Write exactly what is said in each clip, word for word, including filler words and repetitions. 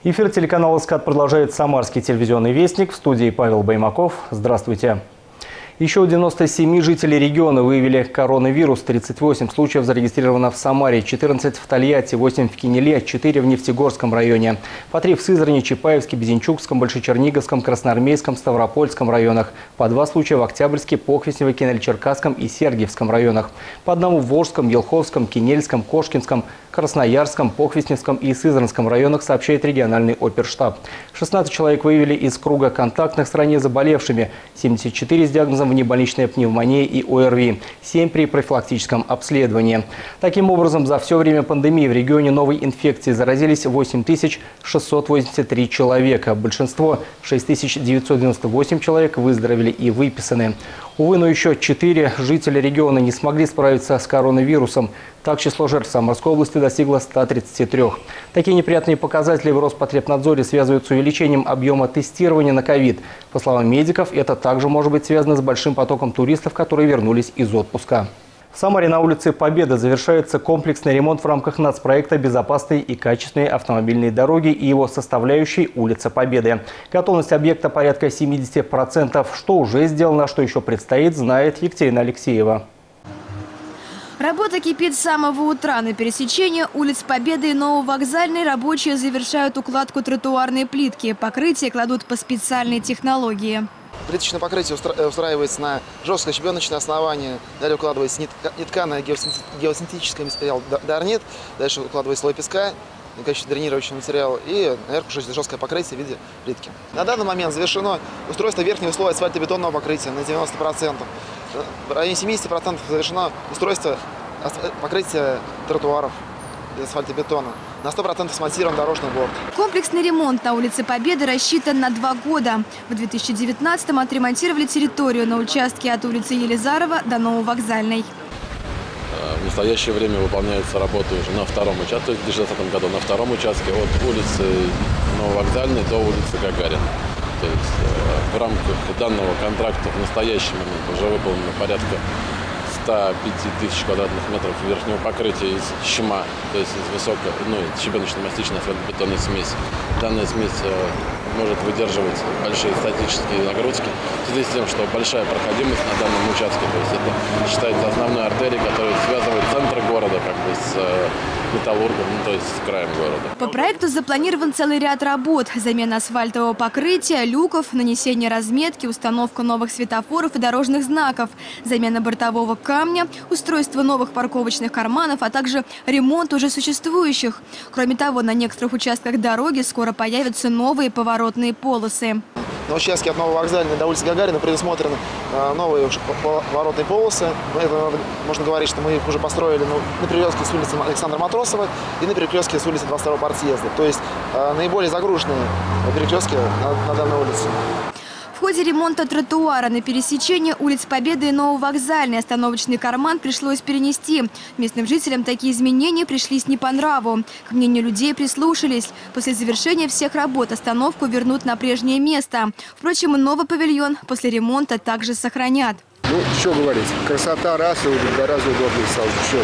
Эфир телеканала «Скат» продолжает Самарский телевизионный вестник. В студии Павел Баймаков. Здравствуйте. Еще у девяноста семи жителей региона выявили коронавирус. тридцать восемь случаев зарегистрировано в Самаре, четырнадцать в Тольятти, восемь в Кинеле, четыре в Нефтегорском районе. По три в Сызрани, Чапаевске, Безенчукском, Большечерниговском, Красноармейском, Ставропольском районах. По два случая в Октябрьске, Похвестнево, Кинель-Черкасском и Сергиевском районах. По одному в Волжском, Елховском, Кинельском, Кошкинском, Красноярском, Похвестневском и Сызранском районах, сообщает региональный оперштаб. шестнадцать человек выявили из круга контактных с ранее заболевшими, семьдесят четыре с диагнозом внебольничная пневмония и ОРВИ, семь при профилактическом обследовании. Таким образом, за все время пандемии в регионе новой инфекцией заразились восемь тысяч шестьсот восемьдесят три человека. Большинство, шесть тысяч девятьсот девяносто восемь человек, выздоровели и выписаны. Увы, но еще четыре жителя региона не смогли справиться с коронавирусом. Так, число жертв Самарской области достигло ста тридцати трёх. Такие неприятные показатели в Роспотребнадзоре связывают с увеличением объема тестирования на ковид. По словам медиков, это также может быть связано с большим потоком туристов, которые вернулись из отпуска. В Самаре на улице Победы завершается комплексный ремонт в рамках нацпроекта «Безопасные и качественные автомобильные дороги» и его составляющей «Улица Победы». Готовность объекта порядка семидесяти процентов. Что уже сделано, что еще предстоит, знает Екатерина Алексеева. Работа кипит с самого утра. На пересечении улиц Победы и Нововокзальной рабочие завершают укладку тротуарной плитки. Покрытие кладут по специальной технологии. Плиточное покрытие устраивается на жесткое щебеночное основание. Далее укладывается нетканое геосинтетическое материал дарнит. Дальше укладывается слой песка, в качестве дренирующего материала. И наверху жесткое покрытие в виде плитки. На данный момент завершено устройство верхнего слоя асфальтобетонного покрытия на девяносто процентов. В районе семидесяти процентов завершено устройство покрытия тротуаров из асфальтобетона. На сто процентов смонтирован дорожный борт. Комплексный ремонт на улице Победы рассчитан на два года. В две тысячи девятнадцатом отремонтировали территорию на участке от улицы Елизарова до Нововокзальной. В настоящее время выполняются работы уже на втором участке, в две тысячи двадцатом году на втором участке от улицы Нововокзальной до улицы Гагарина. То есть в рамках данного контракта в настоящий момент уже выполнено порядка ста пяти тысяч квадратных метров верхнего покрытия из щема, то есть из высокой, ну, щебеночно-мастичной асфальтобетонной смеси. Данная смесь может выдерживать большие статические нагрузки в связи с тем, что большая проходимость на данном участке. То есть это считается основной артерией, которая связывает центр города как бы с металлургом, ну, то есть с краем города. По проекту запланирован целый ряд работ. Замена асфальтового покрытия, люков, нанесение разметки, установка новых светофоров и дорожных знаков, замена бортового камня, устройство новых парковочных карманов, а также ремонт уже существующих. Кроме того, на некоторых участках дороги скоро появятся новые поворотные полосы. На участке от Нововокзальной до улицы Гагарина предусмотрены новые поворотные полосы. Это можно говорить, что мы их уже построили на перекрестке с улицы Александра Матросова и на перекрестке с улицы двадцать второго партсъезда. То есть наиболее загруженные перекрестки на, на данной улице. В ходе ремонта тротуара на пересечении улиц Победы и Нововокзальной остановочный карман пришлось перенести. Местным жителям такие изменения пришлись не по нраву. К мнению людей прислушались. После завершения всех работ остановку вернут на прежнее место. Впрочем, новый павильон после ремонта также сохранят. Ну, что говорить, красота раз и уже гораздо удобнее стало. Все,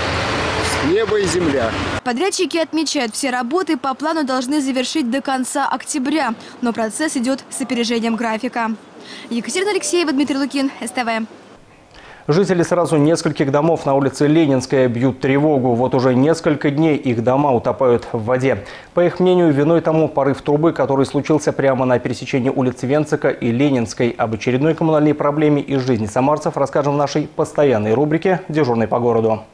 ну, небо и земля. Подрядчики отмечают, все работы по плану должны завершить до конца октября. Но процесс идет с опережением графика. Екатерина Алексеева, Дмитрий Лукин, СТВ. Жители сразу нескольких домов на улице Ленинская бьют тревогу. Вот уже несколько дней их дома утопают в воде. По их мнению, виной тому порыв трубы, который случился прямо на пересечении улиц Венцика и Ленинской. Об очередной коммунальной проблеме из жизни самарцев расскажем в нашей постоянной рубрике «Дежурный по городу».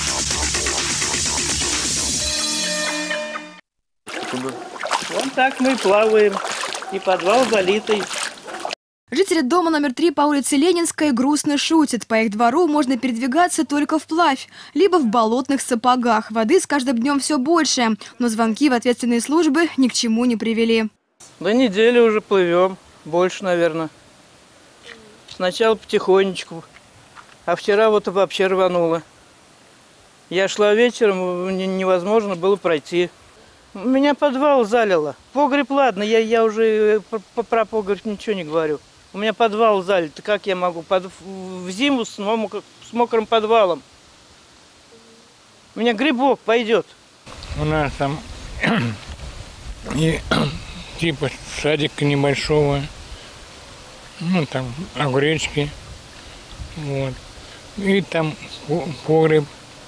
Вон так мы плаваем. И подвал залитый. Жители дома номер три по улице Ленинской грустно шутят. По их двору можно передвигаться только вплавь, либо в болотных сапогах. Воды с каждым днем все больше, но звонки в ответственные службы ни к чему не привели. До недели уже плывем. Больше, наверное. Сначала потихонечку, а вчера вот вообще рвануло. Я шла вечером, невозможно было пройти. Меня подвал залило. Погреб, ладно, я, я уже про погреб ничего не говорю. У меня подвал залит. Как я могу под, в зиму с, с мокрым подвалом? У меня грибок пойдет. У нас там и типа садика небольшого, ну там огуречки, вот, и там погреб,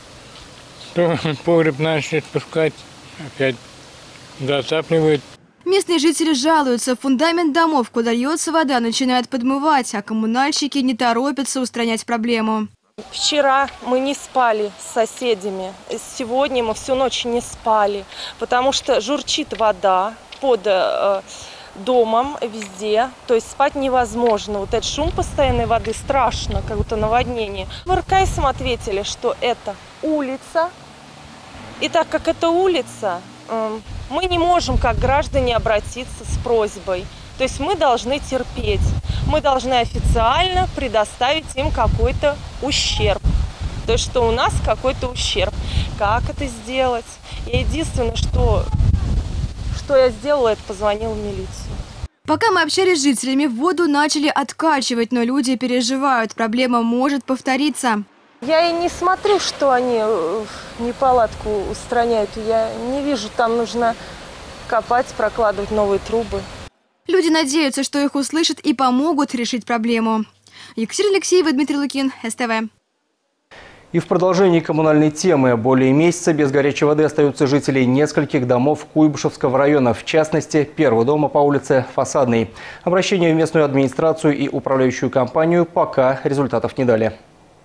то погреб начали спускать, опять затапливают. Местные жители жалуются, фундамент домов, куда льется вода, начинает подмывать, а коммунальщики не торопятся устранять проблему. Вчера мы не спали с соседями, сегодня мы всю ночь не спали, потому что журчит вода под э, домом везде, то есть спать невозможно. Вот этот шум постоянной воды страшно, как будто наводнение. В эр ка эс ответили, что это улица, и так как это улица, э, мы не можем как граждане обратиться с просьбой. То есть мы должны терпеть, мы должны официально предоставить им какой-то ущерб. То есть что у нас какой-то ущерб. Как это сделать? Я единственное, что, что я сделала, это позвонила в милицию. Пока мы общались с жителями, воду начали откачивать, но люди переживают, проблема может повториться. Я и не смотрю, что они неполадку устраняют. Я не вижу, там нужно копать, прокладывать новые трубы. Люди надеются, что их услышат и помогут решить проблему. Екатерина Алексеева, Дмитрий Лукин, эс тэ вэ. И в продолжении коммунальной темы более месяца без горячей воды остаются жители нескольких домов Куйбышевского района, в частности, первого дома по улице Фасадной. Обращение в местную администрацию и управляющую компанию пока результатов не дали.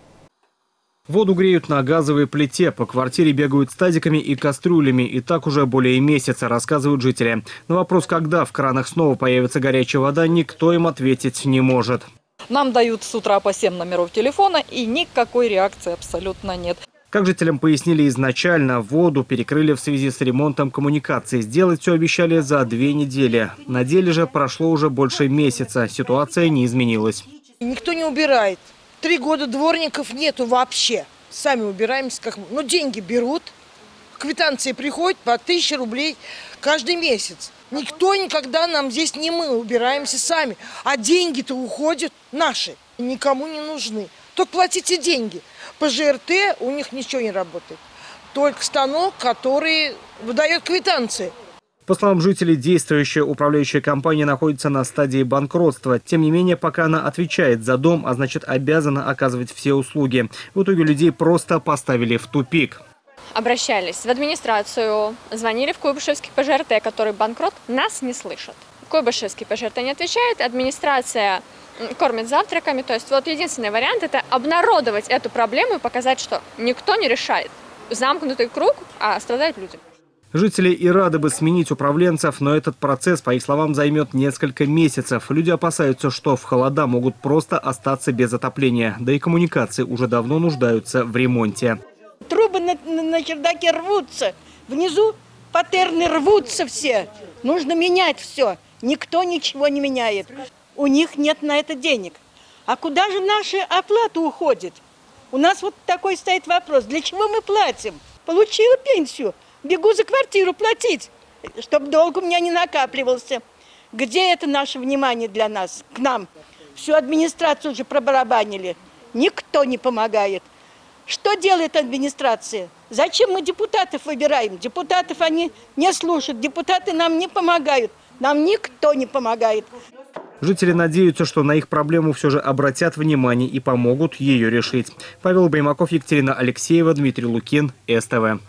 Воду греют на газовой плите, по квартире бегают с тазиками и кастрюлями. И так уже более месяца, рассказывают жители. На вопрос, когда в кранах снова появится горячая вода, никто им ответить не может. Нам дают с утра по семь номеров телефона, и никакой реакции абсолютно нет. Как жителям пояснили изначально, воду перекрыли в связи с ремонтом коммуникаций. Сделать все обещали за две недели. На деле же прошло уже больше месяца. Ситуация не изменилась. Никто не убирает. Три года дворников нету вообще. Сами убираемся. Как... Ну, деньги берут. Квитанции приходят по тысяче рублей каждый месяц. Никто никогда нам здесь не мы. Убираемся сами. А деньги-то уходят наши. Никому не нужны. Только платите деньги. По жэ эр тэ у них ничего не работает. Только станок, который выдает квитанции. По словам жителей, действующая управляющая компания находится на стадии банкротства. Тем не менее, пока она отвечает за дом, а значит обязана оказывать все услуги. В итоге людей просто поставили в тупик. Обращались в администрацию, звонили в Куйбышевский пэ жэ эр тэ, который банкрот, нас не слышат. Куйбышевский пэ жэ эр тэ не отвечает, администрация кормит завтраками. То есть вот единственный вариант – это обнародовать эту проблему и показать, что никто не решает. Замкнутый круг, а страдают люди. Жители и рады бы сменить управленцев, но этот процесс, по их словам, займет несколько месяцев. Люди опасаются, что в холода могут просто остаться без отопления. Да и коммуникации уже давно нуждаются в ремонте. Трубы на, на, на чердаке рвутся. Внизу патерны рвутся все. Нужно менять все. Никто ничего не меняет. У них нет на это денег. А куда же наша оплата уходит? У нас вот такой стоит вопрос. Для чего мы платим? Получила пенсию. Бегу за квартиру платить, чтобы долг у меня не накапливался. Где это наше внимание для нас, к нам? Всю администрацию уже пробарабанили. Никто не помогает. Что делает администрация? Зачем мы депутатов выбираем? Депутатов они не слушают, депутаты нам не помогают. Нам никто не помогает. Жители надеются, что на их проблему все же обратят внимание и помогут ее решить. Павел Баймаков, Екатерина Алексеева, Дмитрий Лукин, эс тэ вэ.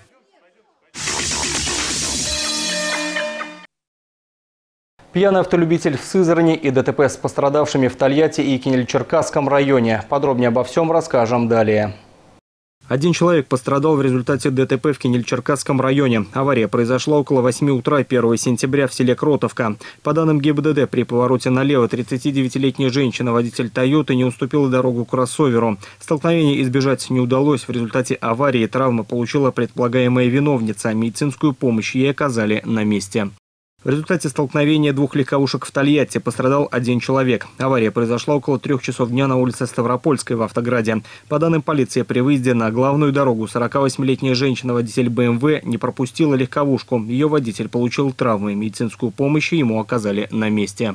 Пьяный автолюбитель в Сызрани и дэ тэ пэ с пострадавшими в Тольятти и Кинель-Черкасском районе. Подробнее обо всем расскажем далее. Один человек пострадал в результате дэ тэ пэ в Кинель-Черкасском районе. Авария произошла около восьми утра первого сентября в селе Кротовка. По данным гэ бэ дэ дэ, при повороте налево тридцатидевятилетняя женщина, водитель «Тойоты», не уступила дорогу кроссоверу. Столкновения избежать не удалось. В результате аварии травмы получила предполагаемая виновница. Медицинскую помощь ей оказали на месте. В результате столкновения двух легковушек в Тольятти пострадал один человек. Авария произошла около трех часов дня на улице Ставропольской в Автограде. По данным полиции, при выезде на главную дорогу сорокавосьмилетняя женщина, водитель бэ эм вэ, не пропустила легковушку. Ее водитель получил травмы. Медицинскую помощь ему оказали на месте.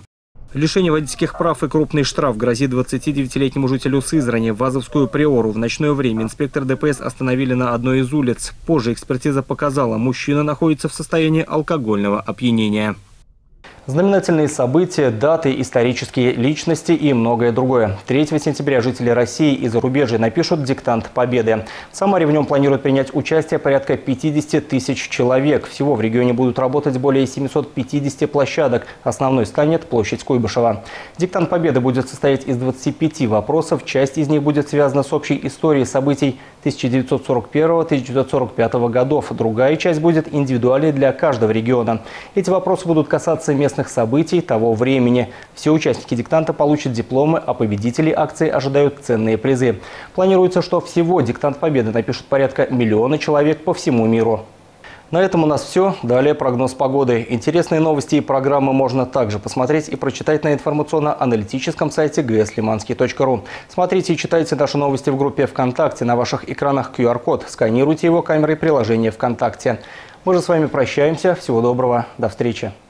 Лишение водительских прав и крупный штраф грозит двадцатидевятилетнему жителю Сызрани. Вазовскую приору в ночное время инспектор ДПС остановили на одной из улиц. Позже экспертиза показала, мужчина находится в состоянии алкогольного опьянения. Знаменательные события, даты, исторические личности и многое другое. третьего сентября жители России и зарубежья напишут диктант Победы. В Самаре в нем планируют принять участие порядка пятидесяти тысяч человек. Всего в регионе будут работать более семисот пятидесяти площадок. Основной станет площадь Куйбышева. Диктант Победы будет состоять из двадцати пяти вопросов. Часть из них будет связана с общей историей событий тысяча девятьсот сорок первого — тысяча девятьсот сорок пятого годов. Другая часть будет индивидуальной для каждого региона. Эти вопросы будут касаться местных событий того времени. Все участники диктанта получат дипломы, а победители акции ожидают ценные призы. Планируется, что всего диктант Победы напишут порядка миллиона человек по всему миру. На этом у нас все. Далее прогноз погоды. Интересные новости и программы можно также посмотреть и прочитать на информационно-аналитическом сайте гэ эс лиманский точка ру. Смотрите и читайте наши новости в группе ВКонтакте. На ваших экранах ку ар код. Сканируйте его камерой приложения ВКонтакте. Мы же с вами прощаемся. Всего доброго. До встречи.